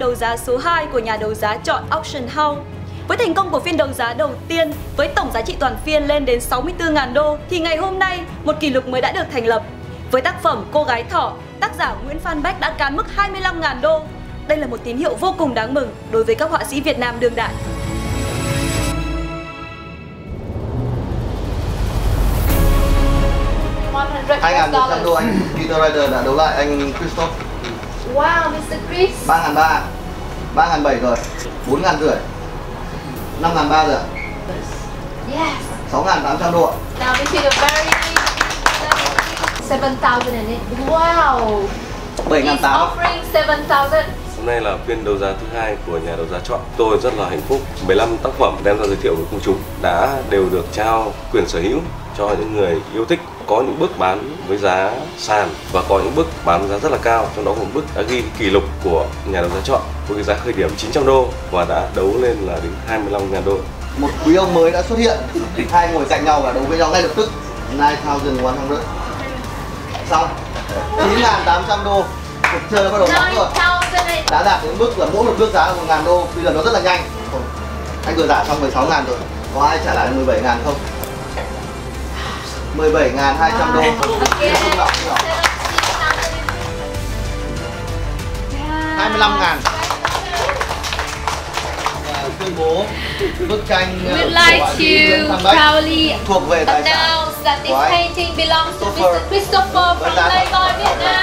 đấu giá số 2 của nhà đấu giá chọn Auction House. Với thành công của phiên đấu giá đầu tiên với tổng giá trị toàn phiên lên đến 64.000 đô thì ngày hôm nay một kỷ lục mới đã được thành lập. Với tác phẩm Cô gái thỏ, tác giả Nguyễn Phan Bách đã cán mức 25.000 đô. Đây là một tín hiệu vô cùng đáng mừng đối với các họa sĩ Việt Nam đương đại. $2.100 đô anh Peter Rider đã đấu lại anh Christoph. Wow, Mr. Chris. 3.300, 3.700 rồi, 4.500, 5.300 rồi. Yes. 6.800 đô. Now we see a very 7,000 in it. Wow. 7.800. He's offering 7,000. Hôm nay là phiên đấu giá thứ 2 của nhà đấu giá chọn. Tôi rất là hạnh phúc. 15 tác phẩm đem ra giới thiệu với công chúng đã đều được trao quyền sở hữu cho những người yêu thích. Có những bức bán với giá sàn và có những bức bán giá rất là cao. Trong đó một bức đã ghi kỷ lục của nhà đấu giá chọn với giá khởi điểm 900 đô và đã đấu lên là đến 25.000 đô. Một quý ông mới đã xuất hiện. Hai ngồi cạnh nhau và đấu với nhau ngay lập tức. 9,100. Xong. 9.800 đô. Cuộc chơi bắt đầu nóng rồi. Đã đạt đến mức là mỗi một bước giá là 1.000 đô. Bây giờ nó rất là nhanh. Anh vừa trả xong 16.000 rồi. Có ai trả lại 17.000 không? 17.200 đô. 25.000. Tuyên bố bức tranh We'd like to proudly thuộc về tài sản announce that this painting belongs to Mr. Christopher from Playboy Vietnam.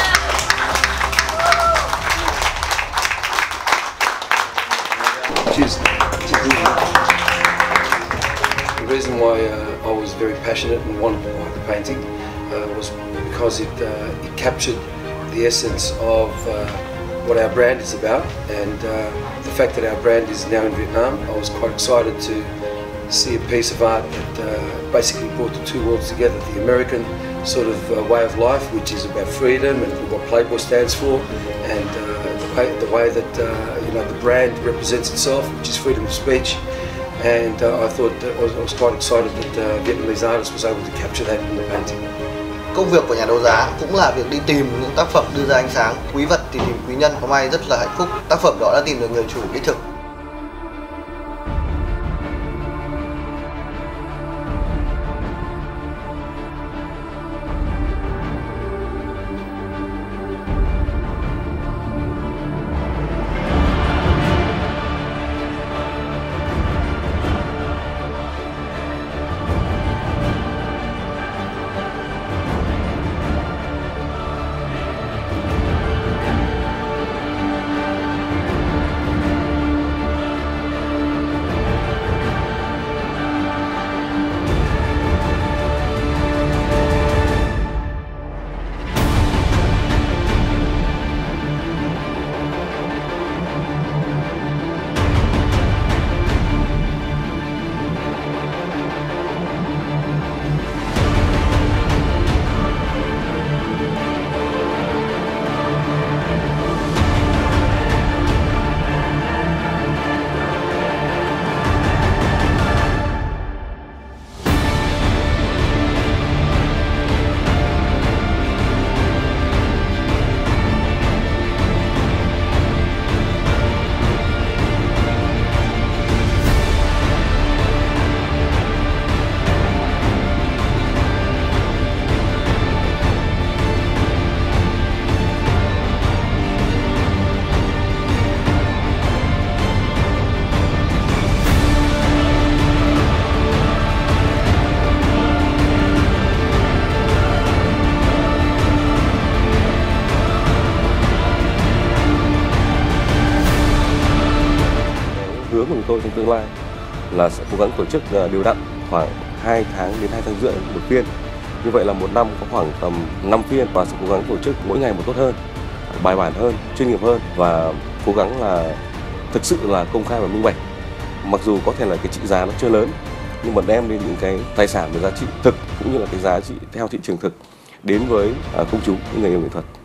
The reason why I was very passionate and wanted to buy the painting was because it captured the essence of what our brand is about, and the fact that our brand is now in Vietnam. I was quite excited to see a piece of art that basically brought the two worlds together: the American sort of way of life, which is about freedom and what Playboy stands for, and the way that the brand represents itself, which is freedom of speech. And I thought that I was quite excited that Vietnamese artist was able to capture that in the painting. Công việc của nhà đấu giá cũng là việc đi tìm những tác phẩm đưa ra ánh sáng. Quý vật thì tìm quý nhân. Hôm nay rất là hạnh phúc. Tác phẩm đó đã tìm được người chủ đích thực. Hướng của tôi trong tương lai là sẽ cố gắng tổ chức đều đặn khoảng 2 tháng đến 2 tháng rưỡi một phiên. Như vậy là một năm có khoảng tầm 5 phiên và sẽ cố gắng tổ chức mỗi ngày một tốt hơn, bài bản hơn, chuyên nghiệp hơn và cố gắng là thực sự là công khai và minh bạch. Mặc dù có thể là cái trị giá nó chưa lớn nhưng mà đem đến những cái tài sản với giá trị thực cũng như là cái giá trị theo thị trường thực đến với công chúng, những người yêu nghệ thuật.